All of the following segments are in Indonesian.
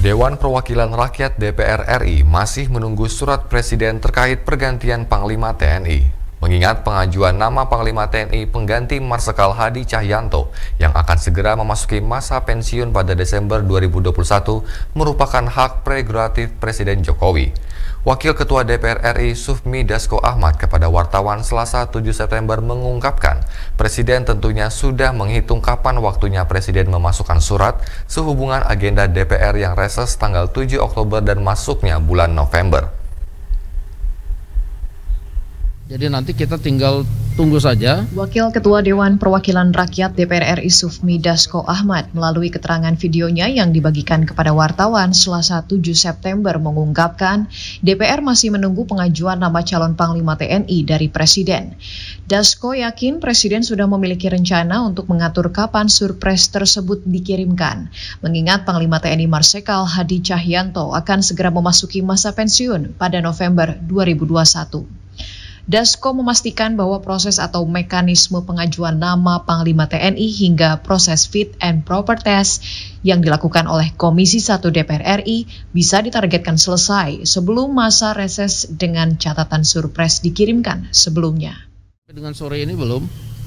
Dewan Perwakilan Rakyat DPR RI masih menunggu surat Presiden terkait pergantian Panglima TNI. Mengingat pengajuan nama Panglima TNI pengganti Marsikal Hadi Cahyanto yang akan segera memasuki masa pensiun pada Desember 2021 merupakan hak prerogatif Presiden Jokowi. Wakil Ketua DPR RI Sufmi Dasko Ahmad kepada wartawan Selasa 7 September mengungkapkan, Presiden tentunya sudah menghitung kapan waktunya Presiden memasukkan surat sehubungan agenda DPR yang reses tanggal 7 Oktober dan masuknya bulan November. Jadi nanti kita tinggal tunggu saja. Wakil Ketua Dewan Perwakilan Rakyat DPR RI Sufmi Dasko Ahmad melalui keterangan videonya yang dibagikan kepada wartawan Selasa 7 September mengungkapkan DPR masih menunggu pengajuan nama calon Panglima TNI dari Presiden. Dasko yakin Presiden sudah memiliki rencana untuk mengatur kapan surpres tersebut dikirimkan, mengingat Panglima TNI Marsikal Hadi Cahyanto akan segera memasuki masa pensiun pada November 2021. Dasko memastikan bahwa proses atau mekanisme pengajuan nama Panglima TNI hingga proses fit and proper test yang dilakukan oleh Komisi 1 DPR RI bisa ditargetkan selesai sebelum masa reses dengan catatan surpres dikirimkan sebelumnya. Dengan sore ini belum,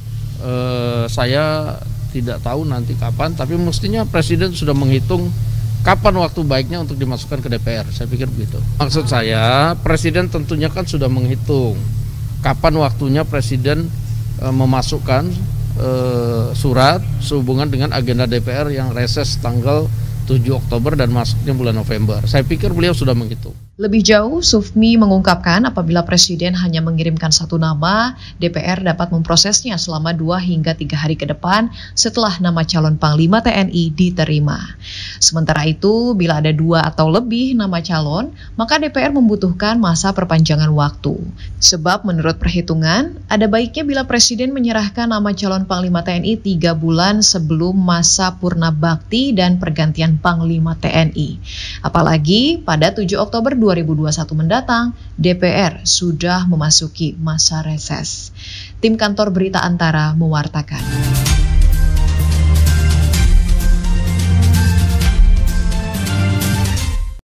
saya tidak tahu nanti kapan, tapi mestinya Presiden sudah menghitung kapan waktu baiknya untuk dimasukkan ke DPR, saya pikir begitu. Maksud saya, Presiden tentunya kan sudah menghitung kapan waktunya Presiden memasukkan surat sehubungan dengan agenda DPR yang reses tanggal 7 Oktober dan masuknya bulan November. Saya pikir beliau sudah menghitung. Lebih jauh, Sufmi mengungkapkan apabila Presiden hanya mengirimkan satu nama, DPR dapat memprosesnya selama 2 hingga 3 hari ke depan setelah nama calon Panglima TNI diterima. Sementara itu, bila ada 2 atau lebih nama calon, maka DPR membutuhkan masa perpanjangan waktu. Sebab menurut perhitungan, ada baiknya bila Presiden menyerahkan nama calon Panglima TNI 3 bulan sebelum masa purna bakti dan pergantian Panglima TNI. Apalagi pada 7 Oktober 2021 mendatang, DPR sudah memasuki masa reses. Tim Kantor Berita Antara mewartakan.